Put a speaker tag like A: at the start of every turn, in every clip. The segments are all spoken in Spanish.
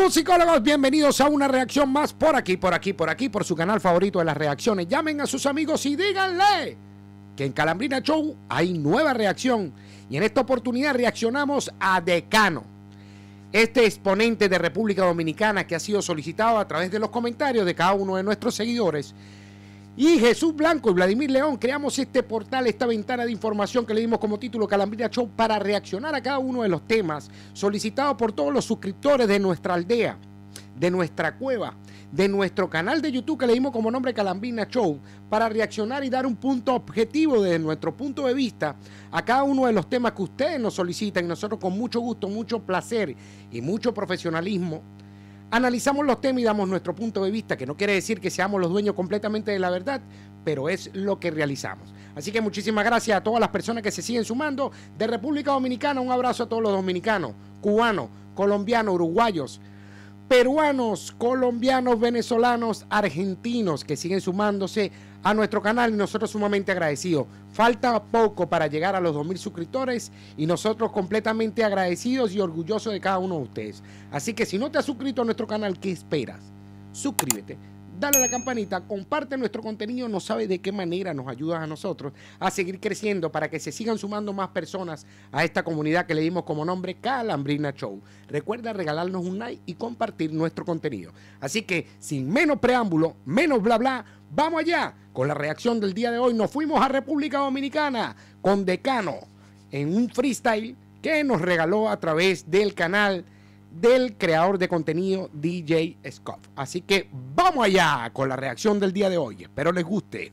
A: Psicólogos, psicólogos, bienvenidos a una reacción más por aquí, por su canal favorito de las reacciones. Llamen a sus amigos y díganle que en Calambrina Show hay nueva reacción. Y en esta oportunidad reaccionamos a Decano, este exponente de República Dominicana que ha sido solicitado a través de los comentarios de cada uno de nuestros seguidores. Y Jesús Blanco y Vladimir León creamos este portal, esta ventana de información que le dimos como título Calambrina Show para reaccionar a cada uno de los temas solicitados por todos los suscriptores de nuestra aldea, de nuestra cueva, de nuestro canal de YouTube que le dimos como nombre Calambrina Show, para reaccionar y dar un punto objetivo desde nuestro punto de vista a cada uno de los temas que ustedes nos solicitan. Y nosotros con mucho gusto, mucho placer y mucho profesionalismo analizamos los temas y damos nuestro punto de vista, que no quiere decir que seamos los dueños completamente de la verdad, pero es lo que realizamos. Así que muchísimas gracias a todas las personas que se siguen sumando de República Dominicana. Un abrazo a todos los dominicanos, cubanos, colombianos, uruguayos, peruanos, colombianos, venezolanos, argentinos que siguen sumándose a nuestro canal, y nosotros sumamente agradecidos. Falta poco para llegar a los 2000 suscriptores y nosotros completamente agradecidos y orgullosos de cada uno de ustedes. Así que si no te has suscrito a nuestro canal, ¿qué esperas? Suscríbete, dale a la campanita, comparte nuestro contenido. No sabes de qué manera nos ayudas a nosotros a seguir creciendo para que se sigan sumando más personas a esta comunidad que le dimos como nombre Calambrina Show. Recuerda regalarnos un like y compartir nuestro contenido. Así que sin menos preámbulo, menos bla bla, vamos allá con la reacción del día de hoy. Nos fuimos a República Dominicana con Decano en un freestyle que nos regaló a través del canal del creador de contenido DJ Scott. Así que vamos allá con la reacción del día de hoy. Espero les guste.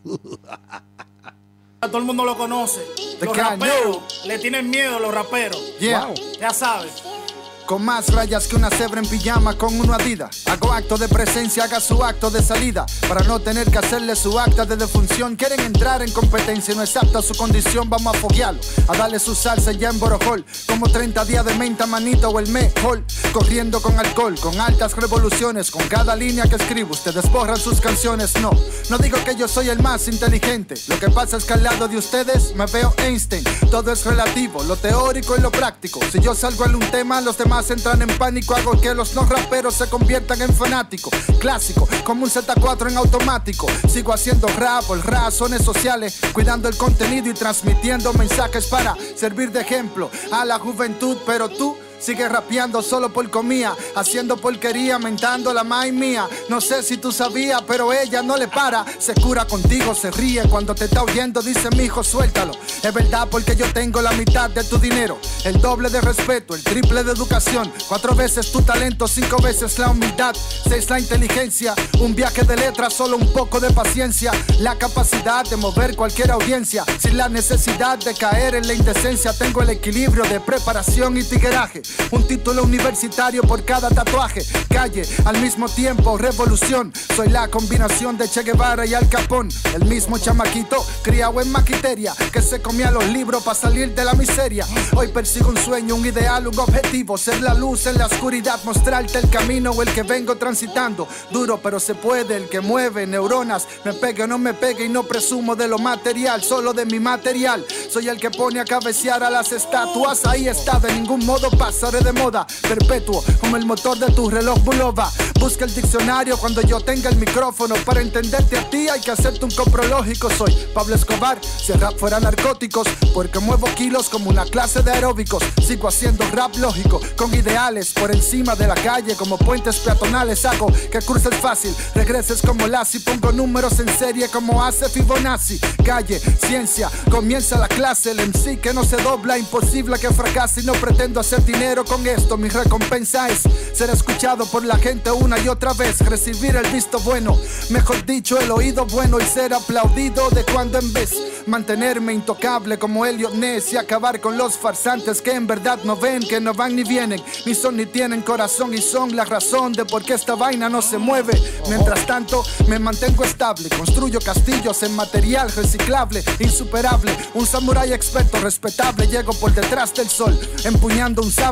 B: Todo el mundo lo conoce. Los raperos le tienen miedo a los raperos.
C: Wow.
B: Ya sabes.
C: Con más rayas que una cebra en pijama con uno Adidas. Hago acto de presencia, haga su acto de salida. Para no tener que hacerle su acta de defunción. Quieren entrar en competencia y no es apta su condición. Vamos a foguearlo, a darle su salsa ya en Borojol. Como 30 días de menta, manito o el mejor. Corriendo con alcohol, con altas revoluciones. Con cada línea que escribo, ustedes borran sus canciones. No digo que yo soy el más inteligente. Lo que pasa es que al lado de ustedes me veo Einstein. Todo es relativo, lo teórico y lo práctico. Si yo salgo en un tema, los demás entran en pánico. Hago que los no raperos se conviertan en fanáticos. Clásico, como un Z4 en automático. Sigo haciendo rap por razones sociales, cuidando el contenido y transmitiendo mensajes para servir de ejemplo a la juventud. Pero tú sigue rapeando solo por comida, haciendo porquería, mentando la mai mía. No sé si tú sabías, pero ella no le para. Se cura contigo, se ríe cuando te está oyendo. Dice, mijo, suéltalo. Es verdad, porque yo tengo la mitad de tu dinero, el doble de respeto, el triple de educación, 4 veces tu talento, 5 veces la humildad, 6 la inteligencia, un viaje de letras, solo un poco de paciencia, la capacidad de mover cualquier audiencia, sin la necesidad de caer en la indecencia. Tengo el equilibrio de preparación y tigueraje, un título universitario por cada tatuaje. Calle, al mismo tiempo, revolución. Soy la combinación de Che Guevara y Al Capón. El mismo chamaquito, criado en maquiteria, que se comía los libros para salir de la miseria. Hoy persigo un sueño, un ideal, un objetivo. Ser la luz en la oscuridad, mostrarte el camino o el que vengo transitando. Duro pero se puede, el que mueve neuronas. Me pegue o no me pegue y no presumo de lo material, solo de mi material. Soy el que pone a cabecear a las estatuas. Ahí está, de ningún modo pasaré de moda. Perpetuo como el motor de tu reloj Bulova. Busca el diccionario cuando yo tenga el micrófono. Para entenderte a ti hay que hacerte un coprológico. Soy Pablo Escobar, si el rap fuera narcóticos, porque muevo kilos como una clase de aeróbicos. Sigo haciendo rap lógico, con ideales por encima de la calle, como puentes peatonales. Hago que cruces fácil, regreses como Lassie. Pongo números en serie como hace Fibonacci. Calle, ciencia, comienza la clase. El MC que no se dobla, imposible que fracase. Y no pretendo hacer dinero con esto, mi recompensa es ser escuchado por la gente una y otra vez. Recibir el visto bueno, mejor dicho el oído bueno, y ser aplaudido de cuando en vez. Mantenerme intocable como Elliot Ness y acabar con los farsantes que en verdad no ven, que no van ni vienen, ni son ni tienen corazón, y son la razón de por qué esta vaina no se mueve. Mientras tanto me mantengo estable, construyo castillos en material reciclable, insuperable, un samurái experto respetable. Llego por detrás del sol, empuñando un sable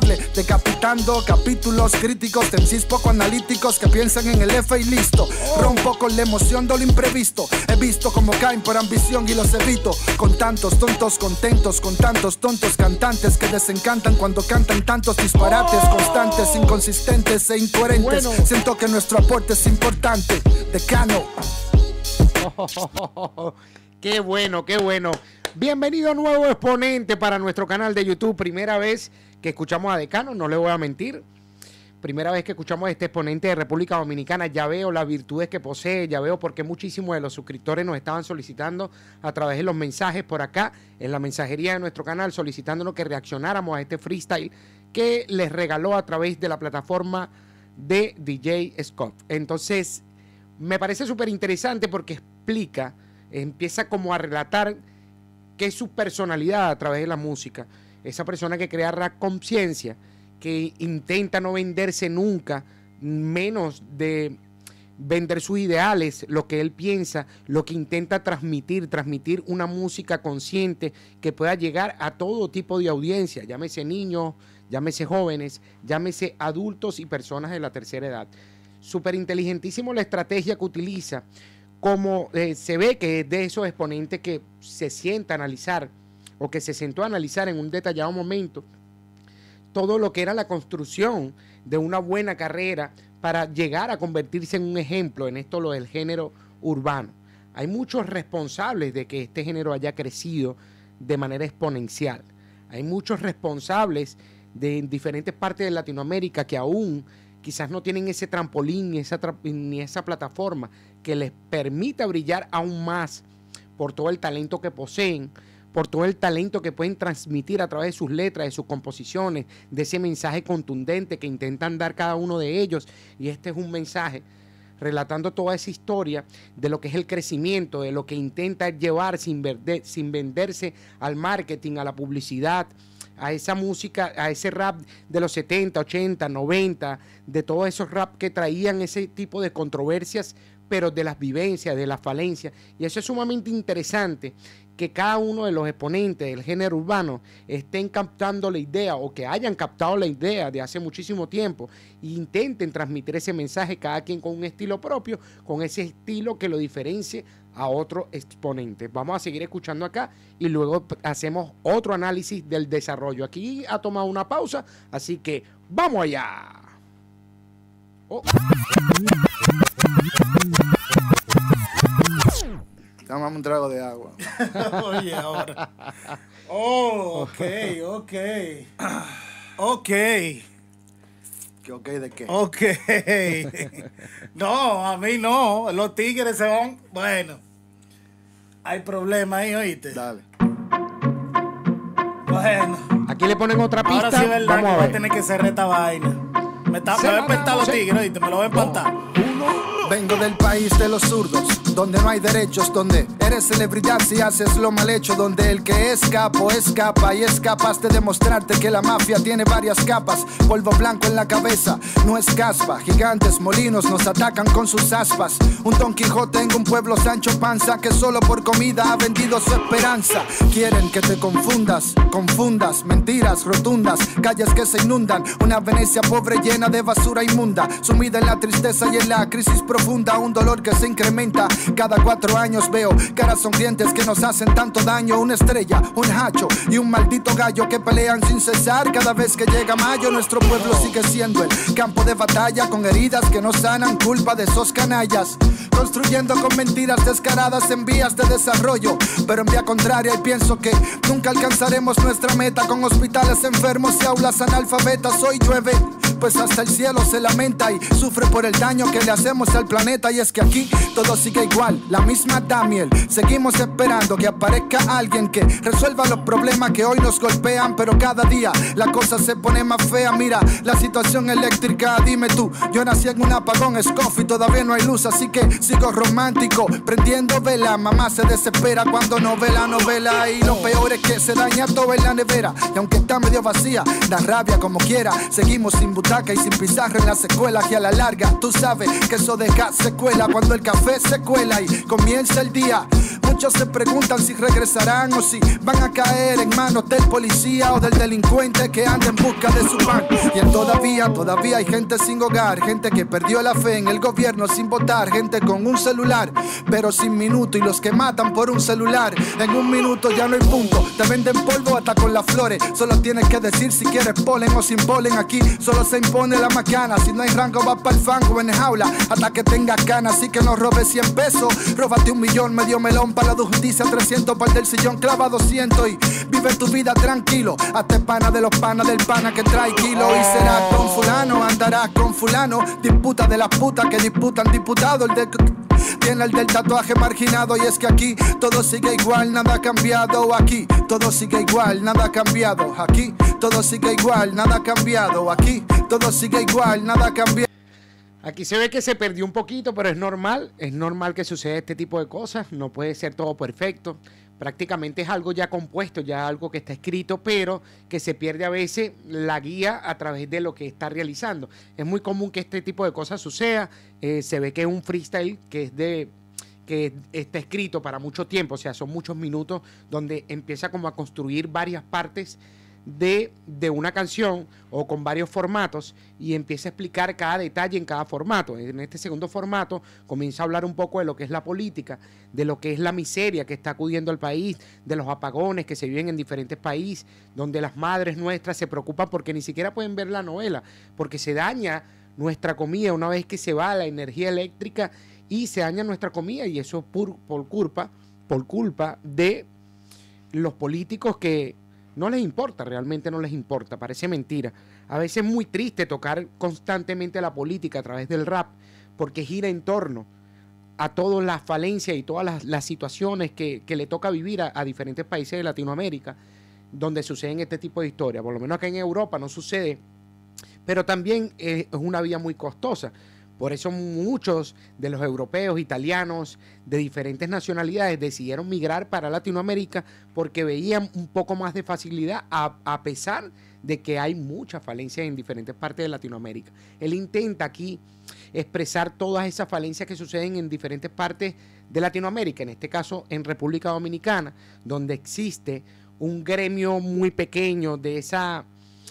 C: inevitable, decapitando capítulos críticos de MCs poco analíticos que piensan en el F y listo. Rompo con la emoción de lo imprevisto. He visto como caen por ambición y los evito. Con tantos tontos contentos, con tantos tontos cantantes que desencantan cuando cantan tantos disparates constantes, inconsistentes e incoherentes. Siento que nuestro aporte es importante. Decano.
A: Qué bueno, qué bueno. Bienvenido nuevo exponente para nuestro canal de YouTube. Primera vez que escuchamos a Decano, no le voy a mentir. Primera vez que escuchamos a este exponente de República Dominicana. Ya veo las virtudes que posee, ya veo por qué muchísimos de los suscriptores nos estaban solicitando a través de los mensajes por acá, en la mensajería de nuestro canal, solicitándonos que reaccionáramos a este freestyle que les regaló a través de la plataforma de DJ Scott. Entonces, me parece súper interesante porque explica, empieza como a relatar qué es su personalidad a través de la música. Esa persona que crea rap conciencia, que intenta no venderse nunca, menos de vender sus ideales, lo que él piensa, lo que intenta transmitir una música consciente que pueda llegar a todo tipo de audiencia, llámese niños, llámese jóvenes, llámese adultos y personas de la tercera edad. Súper inteligentísimo la estrategia que utiliza, como se ve que es de esos exponentes que se sienta a analizar o que se sentó a analizar en un detallado momento todo lo que era la construcción de una buena carrera para llegar a convertirse en un ejemplo en esto, lo del género urbano. Hay muchos responsables de que este género haya crecido de manera exponencial. Hay muchos responsables de diferentes partes de Latinoamérica que aún quizás no tienen ese trampolín ni esa plataforma que les permita brillar aún más por todo el talento que poseen, por todo el talento que pueden transmitir a través de sus letras, de sus composiciones, de ese mensaje contundente que intentan dar cada uno de ellos. Y este es un mensaje relatando toda esa historia de lo que es el crecimiento, de lo que intenta llevar sin venderse al marketing, a la publicidad, a esa música, a ese rap de los 70, 80, 90, de todos esos rap que traían ese tipo de controversias, pero de las vivencias, de las falencias. Y eso es sumamente interesante, que cada uno de los exponentes del género urbano estén captando la idea o que hayan captado la idea de hace muchísimo tiempo e intenten transmitir ese mensaje, cada quien con un estilo propio, con ese estilo que lo diferencie a otro exponente. Vamos a seguir escuchando acá y luego hacemos otro análisis del desarrollo. Aquí ha tomado una pausa, así que ¡vamos allá! Oh.
C: Dame un trago de agua.
B: Oye, ahora. Oh, ok. Ok.
C: ¿Qué ok de qué?
B: Ok. No, a mí no. Los tigres se van. Bueno, hay problema ahí, ¿oíste?
C: Dale.
B: Bueno.
A: Aquí le ponen otra pista.
B: Ahora sí es verdad.
A: Vamos
B: que
A: a
B: voy
A: ver.
B: a tener que cerrar esta vaina. Me va a espantar los tigres, ¿oíste? Me lo voy a espantar.
C: Vengo del país de los zurdos, donde no hay derechos, donde eres celebridad si haces lo mal hecho, donde el que es capo escapa y es capaz de demostrarte que la mafia tiene varias capas. Polvo blanco en la cabeza, no es caspa. Gigantes molinos nos atacan con sus aspas. Un Don Quijote en un pueblo Sancho Panza que solo por comida ha vendido su esperanza. Quieren que te confundas mentiras rotundas, calles que se inundan, una Venecia pobre llena de basura inmunda, sumida en la tristeza y en la crisis profunda, un dolor que se incrementa. Cada 4 años veo caras sonrientes que nos hacen tanto daño. Una estrella, un hacho y un maldito gallo que pelean sin cesar. Cada vez que llega mayo nuestro pueblo sigue siendo el campo de batalla, con heridas que no sanan, culpa de esos canallas, construyendo con mentiras descaradas en vías de desarrollo, pero en vía contraria. Y pienso que nunca alcanzaremos nuestra meta, con hospitales enfermos y aulas analfabetas. Hoy llueve, pues hasta el cielo se lamenta y sufre por el daño que le hacemos al planeta. Y es que aquí todo sigue igual, la misma Damiel. Seguimos esperando que aparezca alguien que resuelva los problemas que hoy nos golpean, pero cada día la cosa se pone más fea. Mira la situación eléctrica, dime tú, yo nací en un apagón Scoff y todavía no hay luz, así que sigo romántico prendiendo vela. Mamá se desespera cuando no ve la novela, y lo peor es que se daña todo en la nevera, y aunque está medio vacía da rabia como quiera. Seguimos sin butaca y sin pizarra en las escuelas, y a la larga tú sabes que eso deja secuela cuando el café se cuela y comienza el día. Muchos se preguntan si regresarán o si van a caer en manos del policía o del delincuente que anda en busca de su pan. Y todavía hay gente sin hogar, gente que perdió la fe en el gobierno sin votar, gente con un celular, pero sin minuto, y los que matan por un celular. En un minuto ya no hay punto, te venden polvo hasta con las flores. Solo tienes que decir si quieres polen o sin polen. Aquí solo se impone la macana, si no hay rango va para el fango en jaula hasta que tengas ganas. Así que no robes 100 pesos, róbate 1 millón, medio melón para la justicia, 300 para el del sillón, clava 200 y vive tu vida tranquilo. Hazte pana de los panas del pana que trae kilo. Y serás con fulano, andarás con fulano, disputa de las putas que disputan diputado. Tiene el del tatuaje marginado. Y es que aquí todo sigue igual, nada ha cambiado. Aquí todo sigue igual, nada ha cambiado. Aquí todo sigue igual, nada ha cambiado. Aquí todo sigue igual, nada ha cambiado.
A: Aquí se ve que se perdió un poquito, pero es normal que suceda este tipo de cosas. No puede ser todo perfecto. Prácticamente es algo ya compuesto, ya algo que está escrito, pero que se pierde a veces la guía a través de lo que está realizando. Es muy común que este tipo de cosas suceda. Se ve que es un freestyle que está escrito para mucho tiempo, o sea, son muchos minutos donde empieza como a construir varias partes de una canción o con varios formatos y empieza a explicar cada detalle en cada formato. En este segundo formato comienza a hablar un poco de lo que es la política, de lo que es la miseria que está acudiendo al país, de los apagones que se viven en diferentes países, donde las madres nuestras se preocupan porque ni siquiera pueden ver la novela, porque se daña nuestra comida una vez que se va la energía eléctrica y se daña nuestra comida, y eso por culpa de los políticos que no les importa, realmente no les importa, parece mentira. A veces es muy triste tocar constantemente la política a través del rap, porque gira en torno a todas las falencias y todas las situaciones que le toca vivir a diferentes países de Latinoamérica, donde suceden este tipo de historias. Por lo menos acá en Europa no sucede, pero también es una vía muy costosa. Por eso muchos de los europeos, italianos, de diferentes nacionalidades decidieron migrar para Latinoamérica porque veían un poco más de facilidad a pesar de que hay muchas falencias en diferentes partes de Latinoamérica. Él intenta aquí expresar todas esas falencias que suceden en diferentes partes de Latinoamérica, en este caso en República Dominicana, donde existe un gremio muy pequeño de esa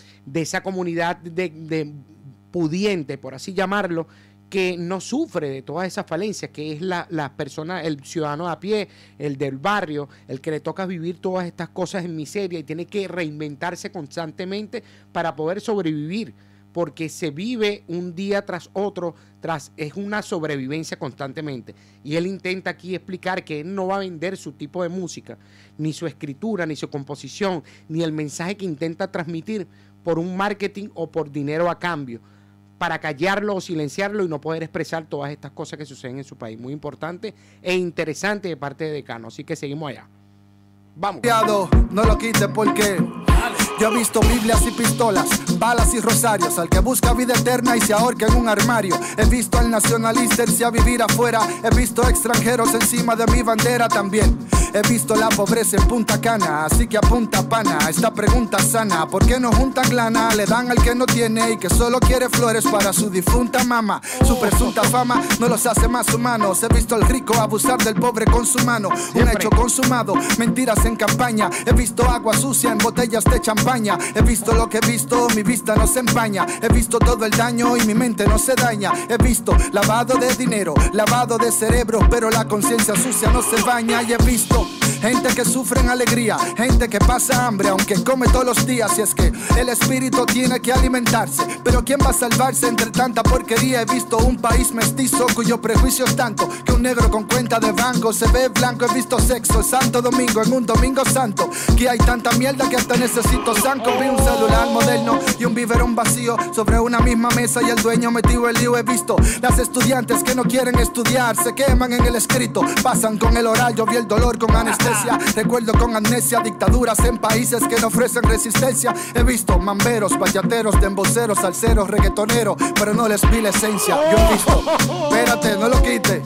A: comunidad de pudiente, por así llamarlo, que no sufre de todas esas falencias, que es la persona, el ciudadano a pie, el del barrio, el que le toca vivir todas estas cosas en miseria y tiene que reinventarse constantemente para poder sobrevivir, porque se vive un día tras otro, es una sobrevivencia constantemente. Y él intenta aquí explicar que él no va a vender su tipo de música, ni su escritura, ni su composición, ni el mensaje que intenta transmitir por un marketing o por dinero a cambio, para callarlo o silenciarlo y no poder expresar todas estas cosas que suceden en su país. Muy importante e interesante de parte de Decano. Así que seguimos allá. Vamos.
C: No lo quite porque yo he visto Biblias y pistolas, balas y rosarios, al que busca vida eterna y se ahorca en un armario. He visto al nacionalista irse a vivir afuera, he visto extranjeros encima de mi bandera también. He visto la pobreza en Punta Cana, así que apunta pana, esta pregunta sana: ¿por qué no juntan lana? Le dan al que no tiene y que solo quiere flores para su difunta mamá. Su presunta fama no los hace más humanos. He visto al rico abusar del pobre con su mano, un hecho consumado, mentiras en campaña. He visto agua sucia en botellas de champaña. He visto lo que he visto, mi vista no se empaña. He visto todo el daño y mi mente no se daña. He visto lavado de dinero, lavado de cerebro, pero la conciencia sucia no se baña. Y he visto gente que sufre en alegría, gente que pasa hambre aunque come todos los días. Y es que el espíritu tiene que alimentarse, pero ¿quién va a salvarse entre tanta porquería? He visto un país mestizo cuyo prejuicio es tanto que un negro con cuenta de banco se ve blanco. He visto sexo en Santo Domingo en un domingo santo, que hay tanta mierda que hasta necesito zanco. Vi un celular moderno y un biberón vacío sobre una misma mesa y el dueño metido en lío. He visto las estudiantes que no quieren estudiar, se queman en el escrito, pasan con el oral. Yo vi el dolor con anestesia, recuerdo con amnesia dictaduras en países que no ofrecen resistencia. He visto mamberos, bachateros, demboceros, salseros, reggaetoneros, pero no les vi la esencia. Yo he visto, espérate, no lo quite.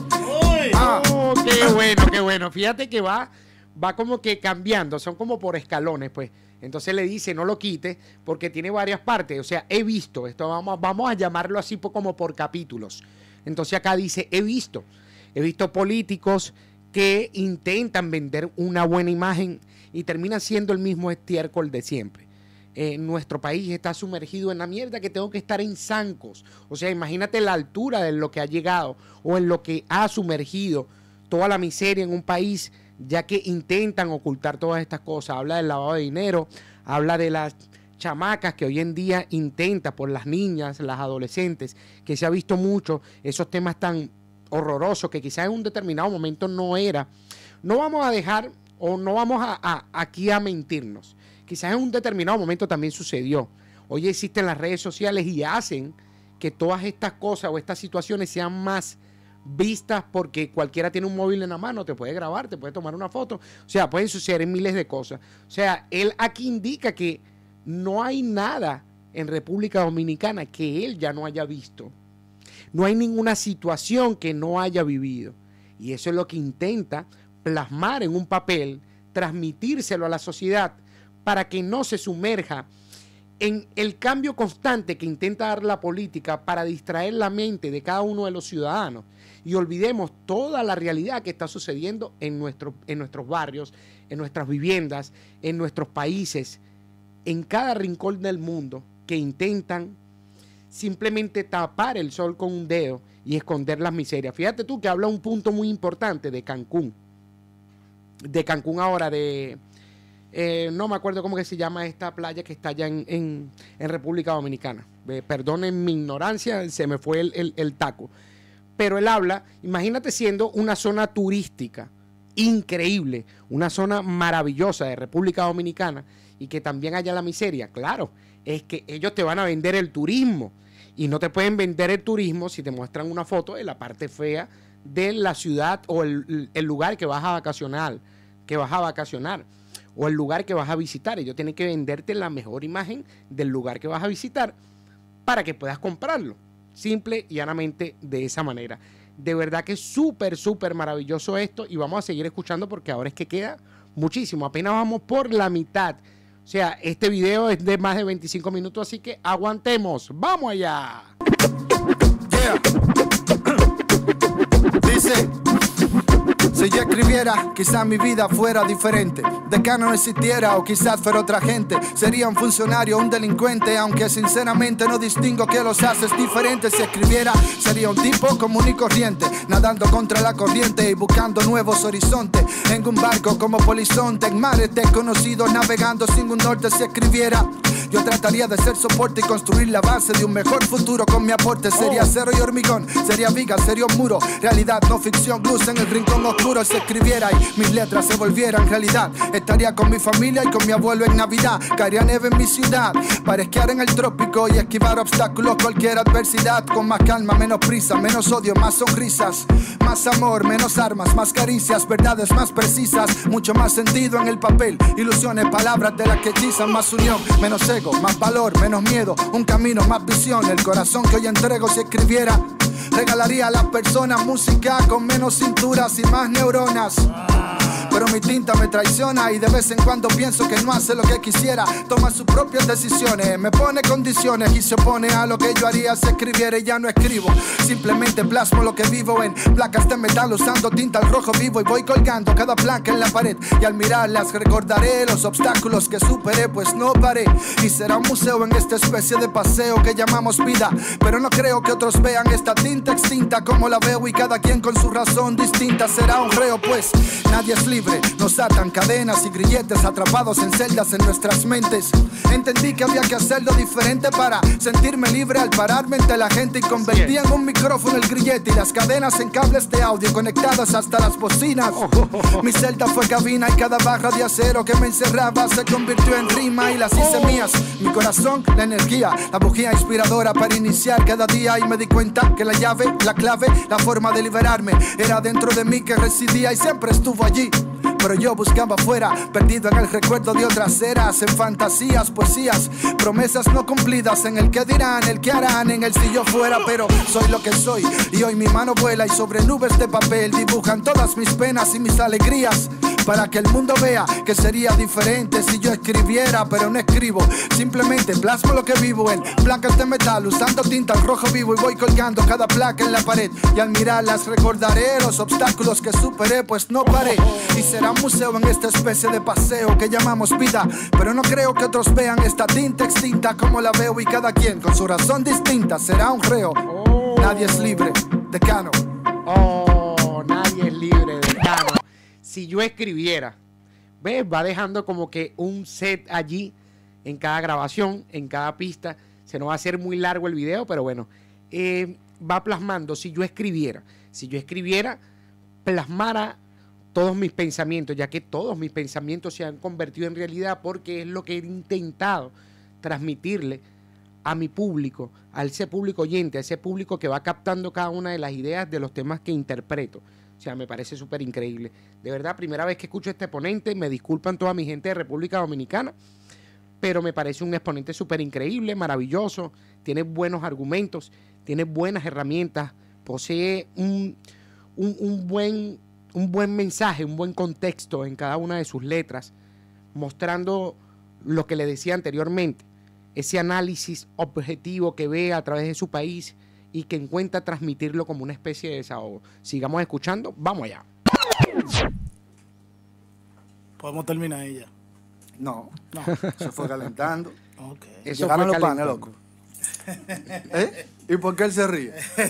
A: Qué bueno. Fíjate que va como que cambiando, son como por escalones, pues. Entonces le dice, no lo quite, porque tiene varias partes. O sea, he visto, esto vamos a llamarlo así como por capítulos. Entonces acá dice, he visto políticos que intentan vender una buena imagen y terminan siendo el mismo estiércol de siempre. Nuestro país está sumergido en la mierda que tengo que estar en zancos. O sea, imagínate la altura de lo que ha llegado o en lo que ha sumergido toda la miseria en un país, ya que intentan ocultar todas estas cosas. Habla del lavado de dinero, habla de las chamacas que hoy en día intenta por las niñas, las adolescentes, que se ha visto mucho esos temas tan horrorosos que quizás en un determinado momento no era. No vamos a dejar o no vamos aquí a mentirnos. Quizás en un determinado momento también sucedió. Hoy existen las redes sociales y hacen que todas estas cosas o estas situaciones sean más vistas porque cualquiera tiene un móvil en la mano, te puede grabar, te puede tomar una foto. O sea, pueden suceder miles de cosas. O sea, él aquí indica que no hay nada en República Dominicana que él ya no haya visto. No hay ninguna situación que no haya vivido. Y eso es lo que intenta plasmar en un papel, transmitírselo a la sociedad para que no se sumerja en el cambio constante que intenta dar la política para distraer la mente de cada uno de los ciudadanos y olvidemos toda la realidad que está sucediendo en nuestros barrios, en nuestras viviendas, en nuestros países, en cada rincón del mundo, que intentan simplemente tapar el sol con un dedo y esconder las miserias. Fíjate tú que habla un punto muy importante de Cancún. De Cancún ahora, no me acuerdo cómo que se llama esta playa que está allá en República Dominicana. Perdonen mi ignorancia, se me fue el taco. Pero él habla, imagínate siendo una zona turística increíble, una zona maravillosa de República Dominicana y que también haya la miseria. Claro, es que ellos te van a vender el turismo y no te pueden vender el turismo si te muestran una foto de la parte fea de la ciudad o el lugar que vas a vacacionar, o el lugar que vas a visitar. Ellos tienen que venderte la mejor imagen del lugar que vas a visitar para que puedas comprarlo. Simple y llanamente de esa manera. De verdad que es súper, súper maravilloso esto y vamos a seguir escuchando porque ahora es que queda muchísimo. Apenas vamos por la mitad. O sea, este video es de más de 25 minutos, así que aguantemos. ¡Vamos allá!
C: Yeah. Dice... Si yo escribiera, quizás mi vida fuera diferente. Decano no existiera o quizás fuera otra gente. Sería un funcionario, un delincuente, aunque sinceramente no distingo qué los haces diferentes. Si escribiera, sería un tipo común y corriente, nadando contra la corriente y buscando nuevos horizontes. En un barco como polizonte, en mares desconocidos, navegando sin un norte. Si escribiera, yo trataría de ser soporte y construir la base de un mejor futuro con mi aporte. Sería acero y hormigón, sería viga, sería un muro. Realidad, no ficción, luz en el rincón oscuro. Si escribiera y mis letras se volvieran realidad, estaría con mi familia y con mi abuelo en Navidad. Caería nieve en mi ciudad para esquiar en el trópico y esquivar obstáculos, cualquier adversidad. Con más calma, menos prisa, menos odio, más sonrisas, más amor, menos armas, más caricias, verdades más precisas, mucho más sentido en el papel, ilusiones, palabras de las que hechizan, más unión, menos ego, más valor, menos miedo, un camino, más visión, el corazón que hoy entrego. Si escribiera, regalaría a las personas música con menos cinturas y más neuronas. Pero mi tinta me traiciona y de vez en cuando pienso que no hace lo que quisiera. Toma sus propias decisiones, me pone condiciones y se opone a lo que yo haría si escribiera y ya no escribo. Simplemente plasmo lo que vivo en placas de metal usando tinta al rojo vivo y voy colgando cada placa en la pared. Y al mirarlas recordaré los obstáculos que superé, pues no paré. Y será un museo en esta especie de paseo que llamamos vida. Pero no creo que otros vean esta tinta extinta como la veo y cada quien con su razón distinta. Será un reo, pues nadie es libre. Nos atan cadenas y grilletes atrapados en celdas en nuestras mentes. Entendí que había que hacerlo diferente para sentirme libre al pararme entre la gente y convertí en un micrófono el grillete y las cadenas en cables de audio conectadas hasta las bocinas. Mi celda fue cabina y cada barra de acero que me encerraba se convirtió en rima y las hice mías. Mi corazón, la energía, la bujía inspiradora para iniciar cada día y me di cuenta que la llave, la clave, la forma de liberarme era dentro de mí que residía y siempre estuvo allí. Pero yo buscaba afuera, perdido en el recuerdo de otras eras, en fantasías, poesías, promesas no cumplidas, en el que dirán, el que harán, en el si yo fuera. Pero soy lo que soy y hoy mi mano vuela y sobre nubes de papel dibujan todas mis penas y mis alegrías. para que el mundo vea que sería diferente si yo escribiera, pero no escribo. Simplemente plasmo lo que vivo en placas de metal, usando tinta al rojo vivo, y voy colgando cada placa en la pared. Y al mirarlas recordaré los obstáculos que superé, pues no paré. Y será un museo en esta especie de paseo que llamamos vida, pero no creo que otros vean esta tinta extinta como la veo, y cada quien con su razón distinta será un reo. Nadie es libre, Decano.
A: Oh, nadie es libre, Decano. Si yo escribiera, ¿ves? Va dejando como que un set allí en cada grabación, en cada pista. Se nos va a hacer muy largo el video, pero bueno, va plasmando. Si yo escribiera, plasmara todos mis pensamientos, ya que todos mis pensamientos se han convertido en realidad, porque es lo que he intentado transmitirle a mi público, a ese público oyente, a ese público que va captando cada una de las ideas de los temas que interpreto. O sea, me parece súper increíble. De verdad, primera vez que escucho a este exponente, me disculpan toda mi gente de República Dominicana, pero me parece un exponente súper increíble, maravilloso, tiene buenos argumentos, tiene buenas herramientas, posee un buen mensaje, un buen contexto en cada una de sus letras, mostrando lo que le decía anteriormente, ese análisis objetivo que ve a través de su país y que encuentra transmitirlo como una especie de desahogo. Sigamos escuchando, vamos allá.
B: ¿Podemos terminar ella?
C: No, se fue calentando.
B: Okay.
A: Eso
C: llegaron
A: fue
C: los panes, loco. ¿Y por qué él se ríe?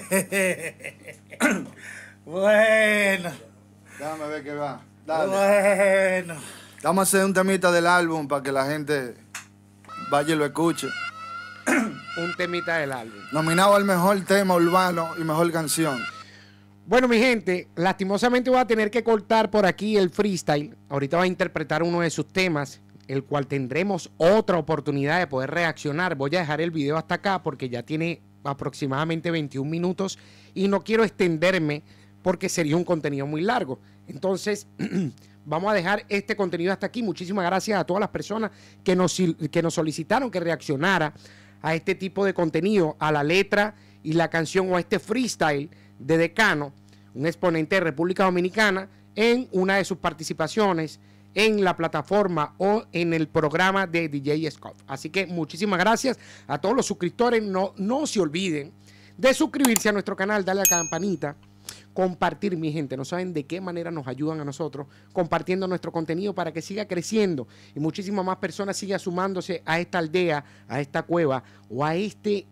B: Bueno.
C: Déjame ver qué va. Dale.
B: Bueno.
C: Vamos a hacer un temita del álbum para que la gente vaya y lo escuche.
A: Un temita del álbum.
C: Nominado al mejor tema urbano y mejor canción.
A: Bueno, mi gente, lastimosamente voy a tener que cortar por aquí el freestyle. Ahorita va a interpretar uno de sus temas, el cual tendremos otra oportunidad de poder reaccionar. Voy a dejar el video hasta acá porque ya tiene aproximadamente 21 minutos y no quiero extenderme porque sería un contenido muy largo. Entonces, vamos a dejar este contenido hasta aquí. Muchísimas gracias a todas las personas que nos solicitaron que reaccionara a este tipo de contenido, a la letra y la canción o a este freestyle de Decano, un exponente de República Dominicana, en una de sus participaciones en la plataforma o en el programa de DJ Scott. Así que muchísimas gracias a todos los suscriptores. No se olviden de suscribirse a nuestro canal, darle a la campanita, compartir, mi gente. No saben de qué manera nos ayudan a nosotros compartiendo nuestro contenido para que siga creciendo y muchísimas más personas sigan sumándose a esta aldea, a esta cueva o a este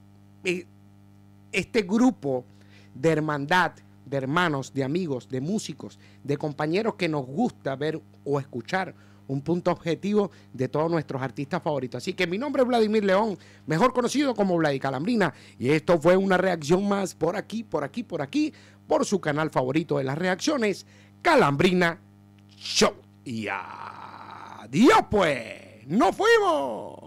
A: grupo de hermandad, de hermanos, de amigos, de músicos, de compañeros que nos gusta ver o escuchar un punto objetivo de todos nuestros artistas favoritos. Así que mi nombre es Vladimir León, mejor conocido como Vladi Calambrina, y esto fue una reacción más por aquí, por su canal favorito de las reacciones, Calambrina Show. Y adiós pues, ¡nos fuimos!